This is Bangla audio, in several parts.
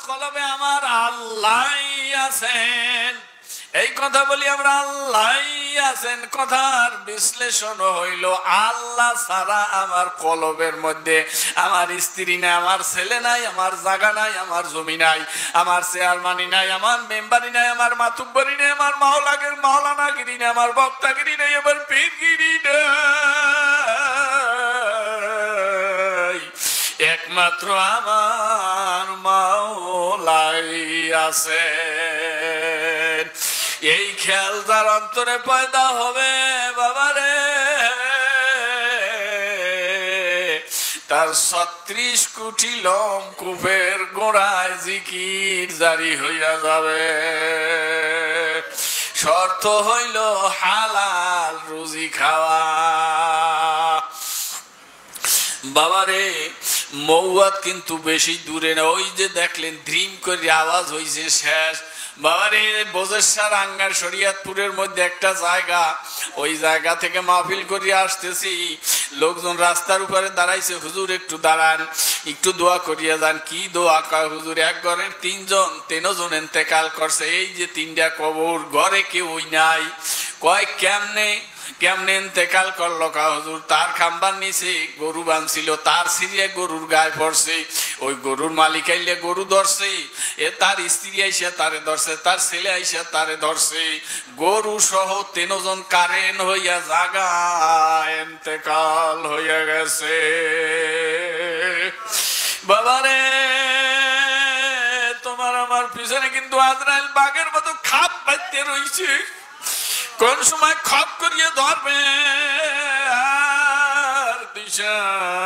কলবে আমার আল্লাহই আছেন। এই কথা বলি আমরা আল্লাহই আছেন, কথার বিশ্লেষণ হইল আল্লাহ ছাড়া আমার কলবের মধ্যে আমার স্ত্রী নাই, আমার ছেলে নাই, আমার জায়গা নাই, আমার জমি নাই, আমার চেয়ারম্যানি নাই, আমার মেম্বারি নাই, আমার মাতুব্বরি নাই, আমার মাওলানাগিরি নাই, আমার বক্তাগিরি নাই, আমার পীরগিরি নাই, একমাত্র আমার মাওলাই আছেন। এই খেয়াল তার অন্তরে পয়দা হবে বাবারে, তার 36 কোটি লোমকূপের গোড়ায় জিকির জারি হইয়া যাবে। শর্ত হইল হালাল রুজি খাওয়া। বাবারে মৌয়াত কিন্তু বেশি দূরে না, ওই যে দেখলেন ধ্রিম করে আওয়াজ হইছে শেষ। বাবারে বজেশ্বর আঙ্গার শরিয়াতপুরের মধ্যে একটা জায়গা, ওই জায়গা থেকে মাহফিল করে আসতেছি, লোকজন রাস্তার উপরে দাঁড়াইছে, হুজুর একটু দাঁড়ান, একটু দোয়া করিয়া যান। কি দোয়া? কয় হুজুর এক ঘরের 3জন ইন্তেকাল করছে, এই যে 3টা কবর, ঘরে কেউই নাই। কয় কেমনে ইন্তেকাল করলো? কা হুজুর তার খাম্বার নিচে গরু বাঁধছিল, তার সিরিয়া গরুর গায়ে পড়ছে, ওই গরুর মালিক আইলে গরু ধরছে, এ তার স্ত্রী আইসা তারে ধরছে, তার ছেলে আইসা তারে ধরছে, গরু সহ 3জন কারেন্ট হইয়া জাগা ইন্তেকাল হইয়া গেছে। বাবারে তোমার আমার পিছনে কিন্তু আজরাইল বাঘের মতো খাপ পাইতে রইছে, কোন সময় খপ করিয়ে ধরবে আর দিশা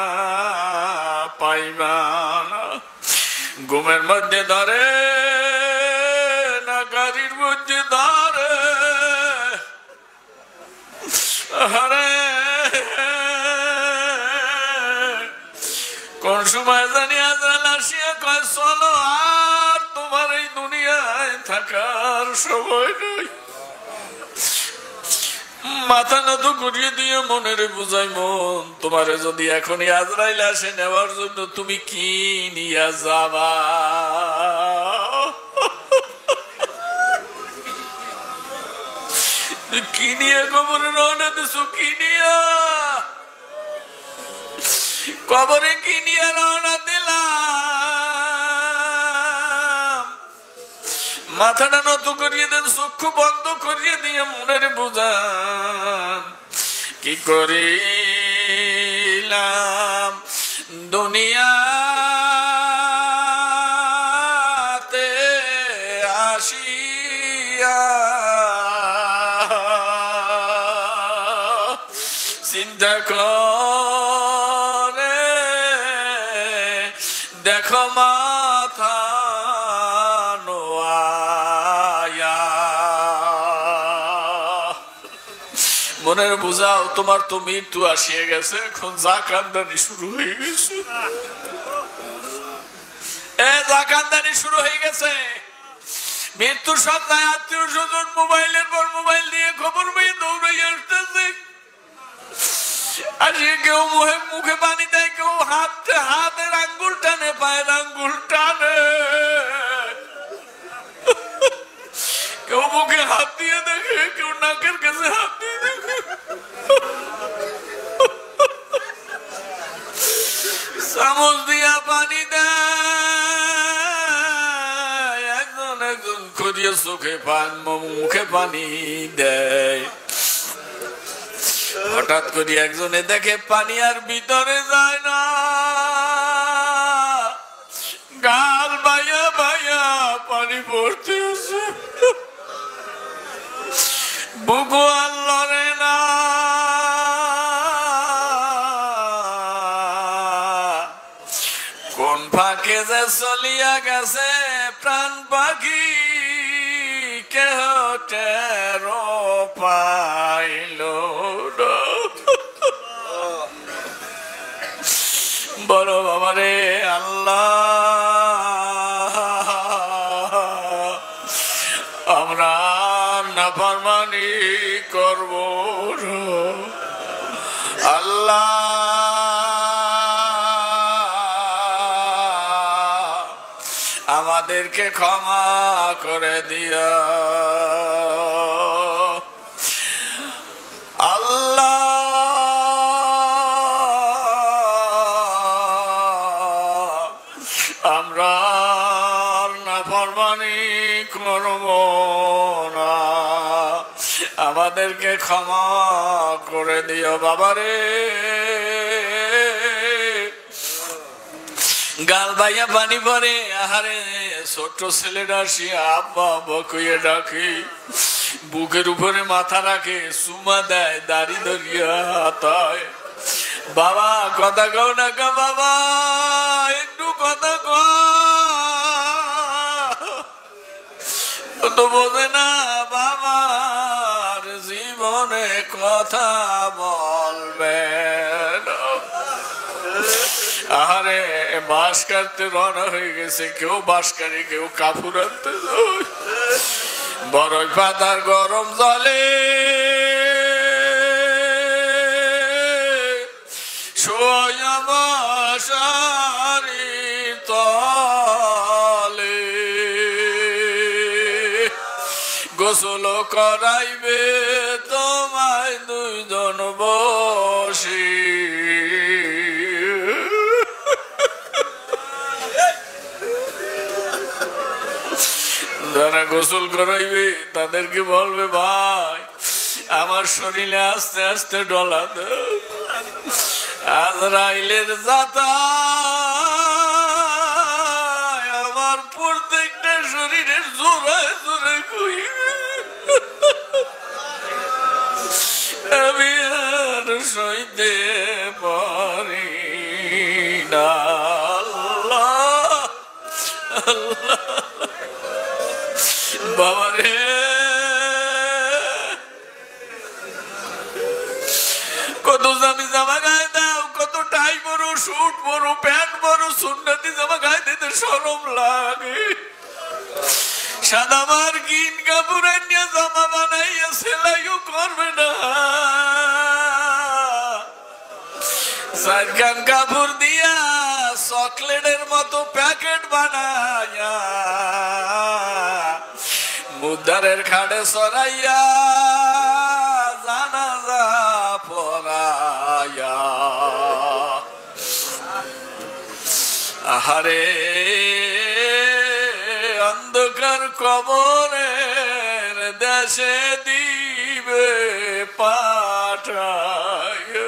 পাইবা না। ঘুমের মধ্যে ধরে না গাড়ির মধ্যে ধরে, আরে কোন সময় জানি আজরাইল আসিয়া কয় চলো, আর তোমার এই দুনিয়ায় থাকার সময় নেই। মাথা নত করিয়ে দিয়ে মনের বুঝাই, মন তোমারে যদি এখনই আজরাইল আসে নেওয়ার জন্য, তুমি কি নিয়ে যাবা? কি নিয়ে কবরে রওনা দিছো? কি নিয়ে কবরে কি নিয়ে রওনা দিলাম? মাথাটা নত করিয়ে দেন, চক্ষু বন্ধ করিয়ে দিয়ে মনের বুঝান, কি করিলাম দুনিয়াতে আসিয়া, চিন্তা করে দেখো মাথা মনের বুঝাও, তোমার তো মৃত্যু আসিয়া গেছে, এখন জাকান্দানি শুরু হয়ে গেছে। জাকান্দানি শুরু হয়ে গেছে। মৃত্যুর সন্ধ্যায় আত্মীয় স্বজন মোবাইলের পর মোবাইল দিয়ে খবর পেয়ে দৌড়াই আসতেছে। আসে কেউ মুখে পানি দেয়, কেউ হাতের আঙ্গুল টানে, পায়ের আঙ্গুল টানে, কেউ মুখে হাত দিয়ে দেখে, কেউ নাকের কাছে হাত দিয়ে দেখে, চামচ দিয়া পানি দেয়, একজন করিয়ে চোখে মুখে পানি দেয়। হঠাৎ করে একজনে দেখে পানি আর ভিতরে যায় না, গাল বাইয়া বাইয়া পানি পড়তে আছে, বুকু আর লড়ে না। কোন ফাঁকে যে চলিয়া গেছে প্রাণ পাখি, কেহ টের পাইল না। বড় বাবারে আল্লাহ, আমরা নাফরমানি করব আল্লাহ, আমাদেরকে ক্ষমা করে দিও আল্লাহ। আমরা নাফরমানি করব না, আমাদেরকে ক্ষমা করে দিও বাবারে। গাল বাইয়া পানি পরে আহারে ছোট ছেলেটা সে আব্বা বকুয়ে ডাকে, বুকের উপরে মাথা রাখে, সুমা দেয়, দাড়ি ধরিয়া হাতায়। বাবা কথা কও না কা বাবা, একটু কথা কও তো বোঝে না বাবার জীবনে কথা বলবে। আরে বাঁশ কাটতে রওনা হয়ে গেছে, কেউ বাঁশ কাটে, কেউ কাপড় আনতে যায়। বড়ই পাতার গরম জলে সোয়া মশারি তলে গোসল করাইবে তোমায় দুইজন বসে। যারা গোসল করাইবে তাদেরকে বলবে ভাই আমার শরীরে আস্তে আস্তে ডলা দাও, আজরাইলের যাতা আমার প্রত্যেকটা শরীরের জোড়ায় জোড়ায় কই আমি আর সইতে পারি না। আল্লাহ আল্লাহ বাবারে কত দামি জামা গায়ে দাও, কত টাই বড়, শুট বড়, প্যান্ট বড়, সুন্নতি জামা গায়ে দিতে শরম লাগে। সাদা মার্কিন কাপড় নিয়ে জামা বানাইয়া সেলাইও করবে না, সারখান কাপড় দিয়া চকলেটের মতো প্যাকেট বানাইয়া মুদারের খাড়ে সরাইয়া জানাজা পড়াইয়া। আহারে অন্ধকার কবরের দেশে দিবে পাঠায়।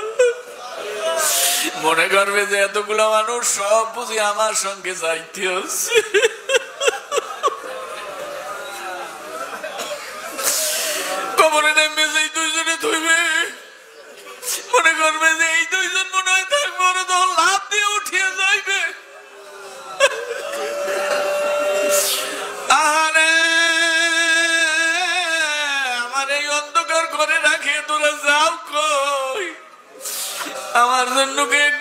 মনে করবে যে এতগুলো মানুষ সব বুঝি আমার সঙ্গে যাইতে হচ্ছে। কবরে নেমে যে দুইজনে ধুইবে, মনে করবে যে এই দুইজন মনে হয় থাকবে, ওরা তো লাভ দিয়ে উঠিয়ে যাইবে। আরে আমার এই অন্ধকার করে রাখে তোরা যাও কই, আমার জন্য কে